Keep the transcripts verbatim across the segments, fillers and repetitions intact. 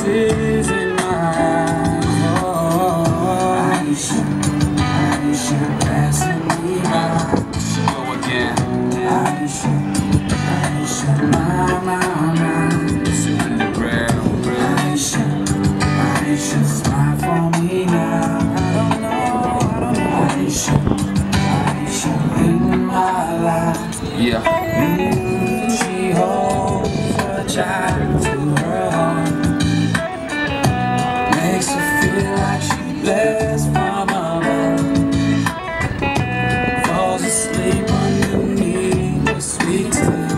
tears in my eyes. Oh, Aisha, Aisha, passing me by. Go again. Aisha, Aisha, my, my, my. Sitting in the ground, Aisha, Aisha, smile for me now. I don't know, I don't know. Aisha, Aisha, in my life. Yeah. Mm, she holds her child to her heart. Makes her feel like she's blessed from above. Falls asleep underneath the sweet tea.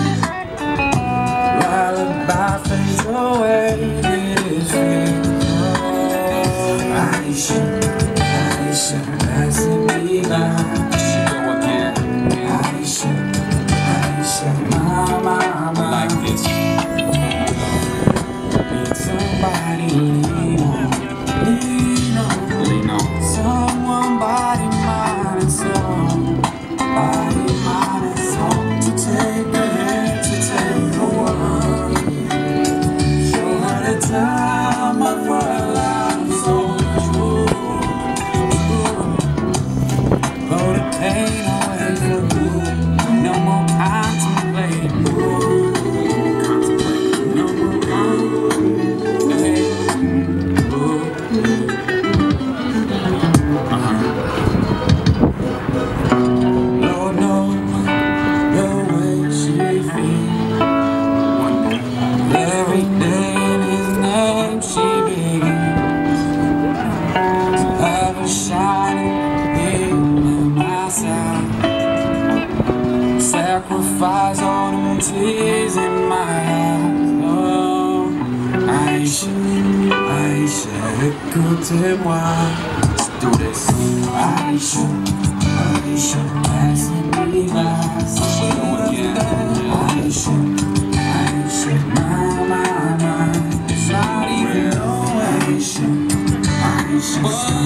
Lullaby fades away, it is free. Oh, Aisha, Aisha, passing me by. Go again. Aisha, Aisha, my, my, my. Like this. Need somebody to lean on, lean on, lean on. Someone body, mind, and soul. Body, mind, and soul. To take the hand, to take the world. Show her the time of her life so true. Blow the pain away from you. No more contemplating. No more contemplating. Lord knows the way she feels. Every day in His name she begins to have a shining in my side. Sacrifice all them tears in my eyes. Oh, Aisha, Aisha, écoutez-moi. Let's do this. Aisha, Aisha, passing me by. Aisha, Aisha, my, my, my. It's not even no Aisha, Aisha.